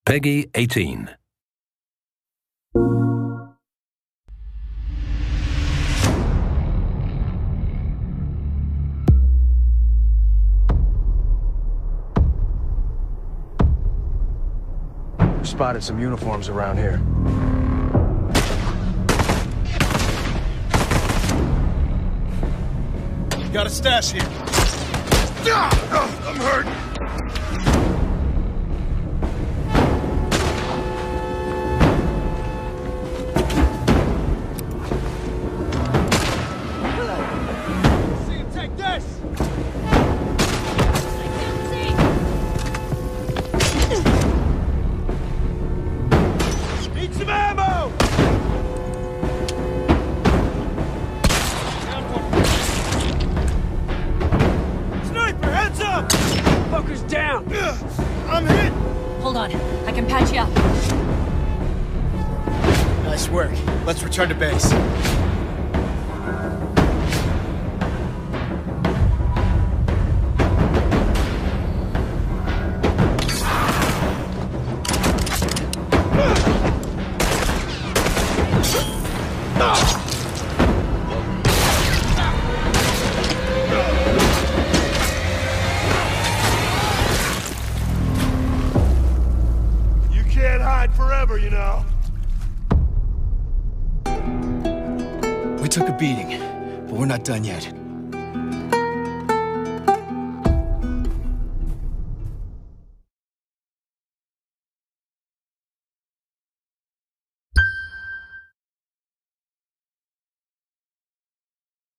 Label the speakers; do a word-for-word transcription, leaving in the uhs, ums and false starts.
Speaker 1: Peggy eighteen.
Speaker 2: Spotted some uniforms around here.
Speaker 3: Got a stash here.
Speaker 2: I'm hurt.
Speaker 3: See him take this. Need some ammo! Sniper, heads up!
Speaker 2: Fucker's down.
Speaker 3: I'm hit!
Speaker 4: Hold on, I can patch you up.
Speaker 3: Nice work. Let's return to base.
Speaker 5: You can't hide forever, you know.
Speaker 3: We took a beating, but we're not done yet.